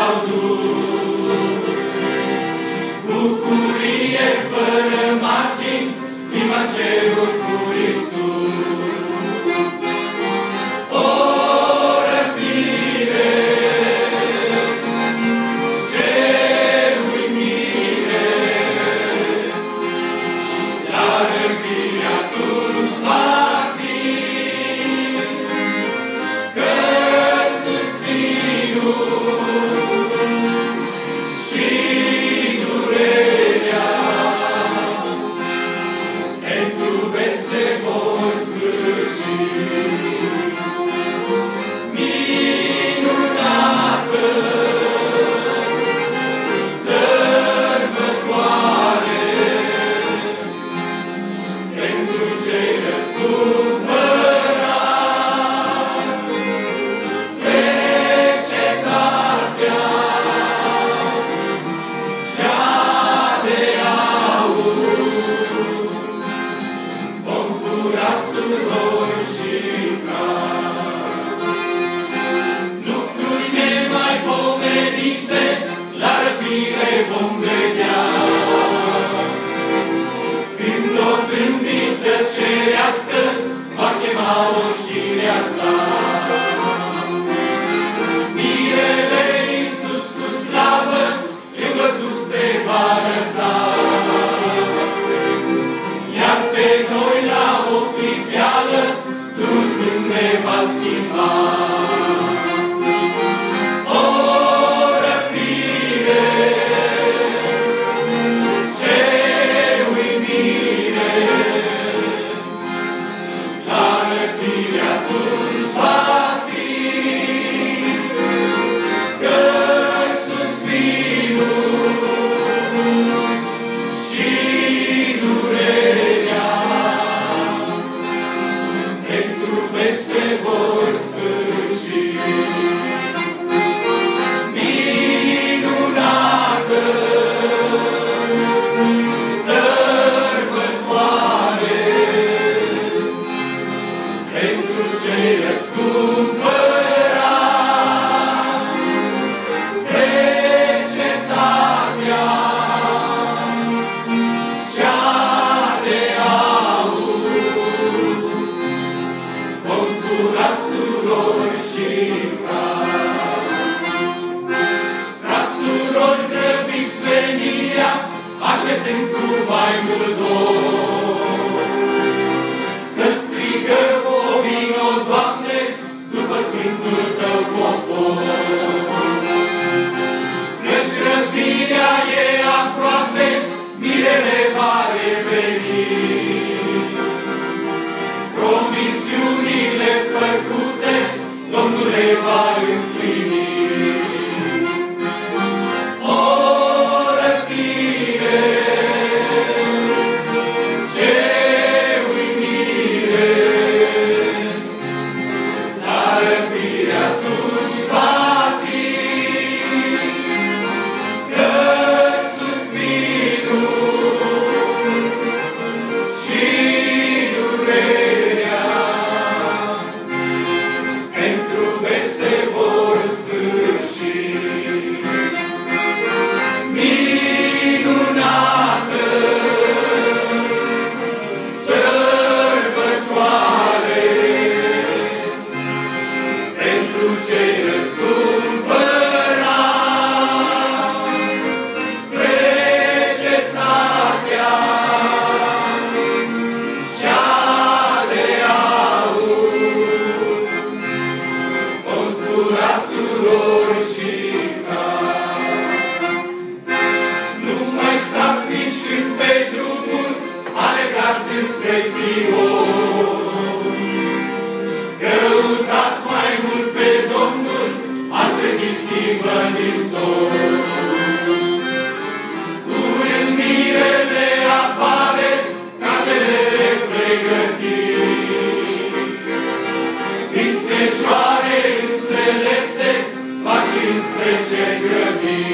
au dus. Bucurie fără margini, prima ceruri cu Iisus. O răbire, ce uimire, la răbire atunci va fi, că suspinul și durerea pentru veci se vor sfârși. Minunată sărbătoare pentru cei răscumpărați spre cetatea cea de aur. Vom zbura surori și frați, lucruri nemaipomenite la răbire vom vedea, când o trâmbiță cerească va chema oștirea sa. Mirele Iisus cu slavă în văzduh se va arăta, iar pe noi la o clipeală Dumnezeu ne va schimba. O răbire, ce uimire, la răbire atunci va fi, că suspinul și durerea pentru veci se vor sfârși. Minunată sărbătoare pentru cei răscumpărați spre cetatea cea de aur. Vom zbura surori și frați, frați, surori, grăbiți venirea, așteptând cu mai mult dor. Să strigă o vino, Doamne, după Sfântul Tău popor. Căci răpirea e aproape, mirele va reveni. Promisiunile făcute, Domnul le va împlini. O răbire, ce uimire, la răbire atunci va fi, că suspinul și durerea pentru veci se vor sfârși. Minunată sărbătoare pentru cei răscumpărați spre cetatea cea de aur. Vom zbura surori și frați, nu mai stați nici când pe drumuri alergați înspre Sion. Căutați mai mult pe Domnul, azi treziți-vă din somn. Curând mirele apare, candelele pregătit. Fiți fecioare înțelepte, pași înspre cer grăbit.